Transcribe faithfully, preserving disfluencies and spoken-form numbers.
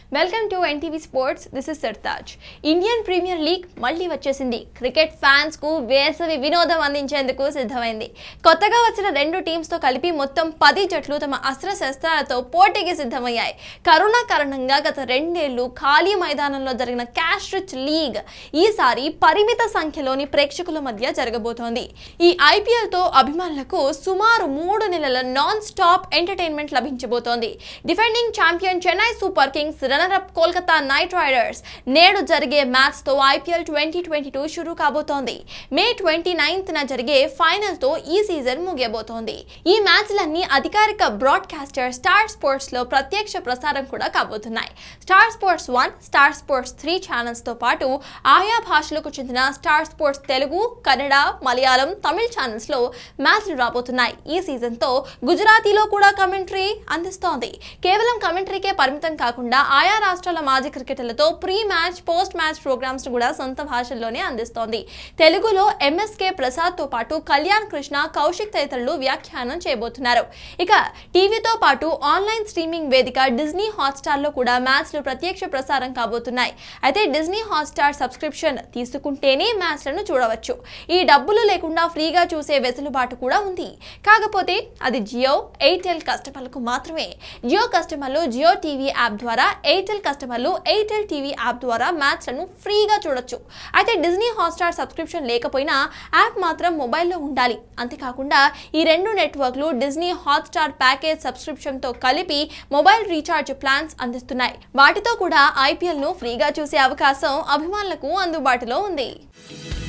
Welcome to NTV sports. This is Sartaj. Indian Premier League మళ్ళీ వచ్చేసింది. Cricket fans కు వేసవి వినోదం అందించేందుకు సిద్ధమైంది. కొత్తగా వచ్చిన రెండు టీమ్స్ తో కలిపి మొత్తం పది జట్లు తమ అస్త్రశస్త్రాలతో పోటీకి సిద్ధమయ్యాయి. కరోనా కారణంగా గత రెండేళ్లు ఖాళీ మైదానంలో జరిగిన క్యాష్ రిచ్ లీగ్ ఈసారి పరిమిత సంఖ్యలోని ప్రేక్షకుల మధ్య జరగబోతోంది. ఈ ఐపీఎల్ తో అభిమానులకు సుమారు మూడు నెలల నాన్ స్టాప్ ఎంటర్టైన్మెంట్ లభించబోతోంది. Defending champion Chennai super kings, runner up Kolkata knight riders నేడు జరిగే మ్యాచ్ తో ఐపీఎల్ ట్వంటీ ట్వంటీ టూ షురూ కాబోతోంది. మే ట్వంటీ నైన్త్ న జరిగే ఫైనల్ తో ఈ సీజన్ ముగియబోతోంది. ఈ మ్యాచ్లన్నీ అధికారిక బ్రాడ్కాస్టర్ స్టార్ స్పోర్ట్స్ లో ప్రత్యక్ష ప్రసారం కూడా కాబోతున్నాయి. Star sports one, star sports three channels తో పాటు ఆయా భాషలకు చెందిన star sports Telugu, Kannada, Malayalam, Tamil channels లో మ్యాచ్లు రాబోతున్నాయి. ఈ సీజన్ తో గుజరాతీలో కూడా కమెంటరీ అందిస్తోంది. కేవలం కమెంటరీకే పరిమితం కాకుండా ఆయా రాష్ట్రాల మాజీ క్రికెటర్లతో pre match, post match programs కూడా సొంత భాషల్లోనే అందిస్తోంది. తెలుగులో ఎంఎస్కే ప్రసాద్ తో పాటు కళ్యాణ్ కృష్ణ, కౌశిక్ తదితరులు వ్యాఖ్యానం చేయబోతున్నారు. ఇక టీవీతో పాటు ఆన్లైన్ స్ట్రీమింగ్ వేదిక డిజ్నీ హాట్స్టార్ లో కూడా మ్యాచ్లు ప్రత్యక్ష ప్రసారం కాబోతున్నాయి. అయితే డిజ్నీ హాట్స్టార్ సబ్స్క్రిప్షన్ తీసుకుంటేనే మ్యాచ్లను చూడవచ్చు. ఈ డబ్బులు లేకుండా ఫ్రీగా చూసే వెసులుబాటు కూడా ఉంది. కాకపోతే అది జియో, ఎయిర్టెల్ కస్టమర్లకు మాత్రమే. జియో కస్టమర్లు జియో టీవీ యాప్ ద్వారా, ఎయిర్టెల్ కస్టమర్లు ఎయిర్టెల్ టీవీ యాప్ ద్వారా మ్యాచ్లను ఫ్రీగా చూడొచ్చు. అయితే డిజ్నీ హాట్స్టార్ సబ్స్క్రిప్షన్ లేకపోయినా యాప్ మాత్రం మొబైల్లో ఉండాలి. అంతేకాకుండా ఈ రెండు నెట్వర్క్లు డిజ్నీ హాట్స్టార్ ప్యాకేజ్ సబ్స్క్రిప్షన్ తో కలిపి మొబైల్ రీఛార్జ్ ప్లాన్స్ అందిస్తున్నాయి. వాటితో కూడా ఐపీఎల్ ను ఫ్రీగా చూసే అవకాశం అభిమానులకు అందుబాటులో ఉంది.